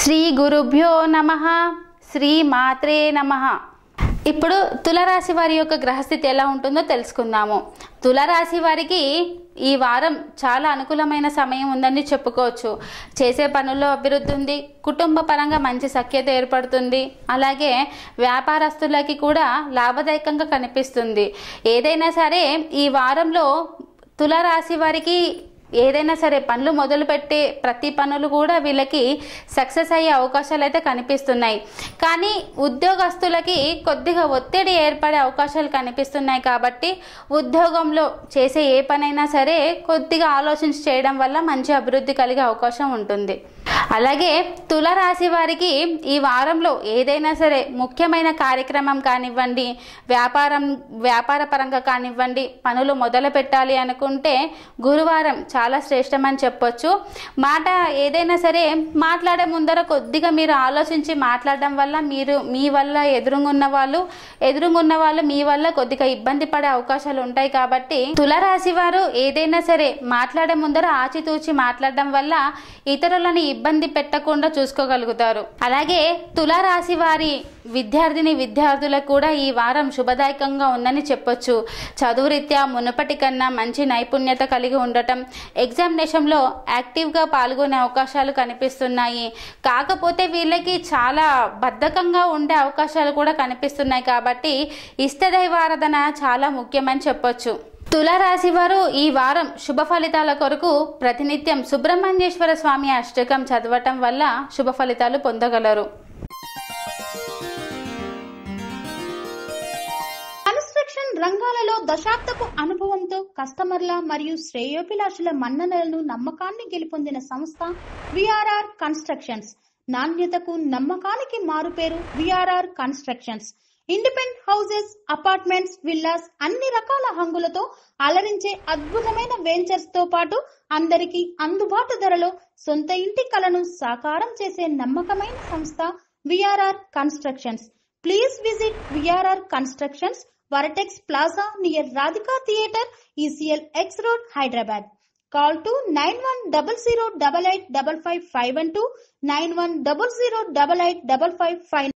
శ్రీ గురుభ్యో నమః. శ్రీ మాత్రే నమః. ఇప్పుడు తులారాశి వారి యొక్క గ్రహస్థితి ఎలా ఉంటుందో తెలుసుకుందాము. తులారాశి వారికి ఈ వారం చాలా అనుకూలమైన సమయం ఉందని చెప్పుకోవచ్చు. చేసే పనుల్లో అభివృద్ధి ఉంది, కుటుంబ పరంగా మంచి సఖ్యత ఏర్పడుతుంది, అలాగే వ్యాపారస్తులకి కూడా లాభదాయకంగా కనిపిస్తుంది. ఏదైనా సరే ఈ వారంలో తులారాశి వారికి ఏదైనా సరే పనులు మొదలుపెట్టే ప్రతి పనులు కూడా వీళ్ళకి సక్సెస్ అయ్యే అవకాశాలు అయితే కనిపిస్తున్నాయి. కానీ ఉద్యోగస్తులకి కొద్దిగా ఒత్తిడి ఏర్పడే అవకాశాలు కనిపిస్తున్నాయి. కాబట్టి ఉద్యోగంలో చేసే ఏ పనైనా సరే కొద్దిగా ఆలోచించి చేయడం వల్ల మంచి అభివృద్ధి కలిగే అవకాశం ఉంటుంది. అలాగే తులారాశి వారికి ఈ వారంలో ఏదైనా సరే ముఖ్యమైన కార్యక్రమం కానివ్వండి, వ్యాపార పరంగా కానివ్వండి, పనులు మొదలు పెట్టాలి అనుకుంటే గురువారం చాలా శ్రేష్టమని చెప్పొచ్చు. మాట ఏదైనా సరే మాట్లాడే ముందర కొద్దిగా మీరు ఆలోచించి మాట్లాడడం వల్ల మీ వల్ల ఎదురుగున్న వాళ్ళు మీ వల్ల కొద్దిగా ఇబ్బంది పడే అవకాశాలు ఉంటాయి. కాబట్టి తులారాశి వారు ఏదైనా సరే మాట్లాడే ముందర ఆచితూచి మాట్లాడడం వల్ల ఇతరులని ఇబ్బంది పెట్టకుండా చూసుకోగలుగుతారు. అలాగే తులారాశి వారి విద్యార్థులకు కూడా ఈ వారం శుభదాయకంగా ఉందని చెప్పొచ్చు. చదువు రీత్యా మునుపటి కన్నా మంచి నైపుణ్యత కలిగి ఉండటం, ఎగ్జామినేషన్లో యాక్టివ్గా పాల్గొనే అవకాశాలు కనిపిస్తున్నాయి. కాకపోతే వీళ్ళకి చాలా బద్ధకంగా ఉండే అవకాశాలు కూడా కనిపిస్తున్నాయి. కాబట్టి ఇష్టదైవారాధన చాలా ముఖ్యమని చెప్పొచ్చు. తులారాశి వారు ఈ వారం శుభ ఫలితాల కొరకు ప్రతినిత్యం సుబ్రహ్మణ్యేశ్వర స్వామి అష్టకం చదవటం వల్ల శుభ ఫలితాలు పొందగలరు. కన్స్ట్రక్షన్ రంగాలలో దశాబ్దపు అనుభవంతో కస్టమర్ల మరియు శ్రేయోభిలాషుల మన్ననలను నమ్మకాన్ని గెలుపొందిన సంస్థ విఆర్ఆర్ కన్స్ట్రక్షన్స్. నాణ్యతకు నమ్మకానికి మారుపేరు VRR constructions. Independent houses, apartments, villas అన్ని రకాల హంగులతో అలరించే అద్భుతమైన వెంచర్స్ తో పాటు అందరికీ అందుబాటు ధరలో సొంత ఇంటి కలను సాకారం చేసే నమ్మకమైన సంస్థ VRR constructions. Please visit VRR constructions, Vertex plaza near Radhika theatre, ECL X Road, Hyderabad. Call to 910088555512, 9100885555.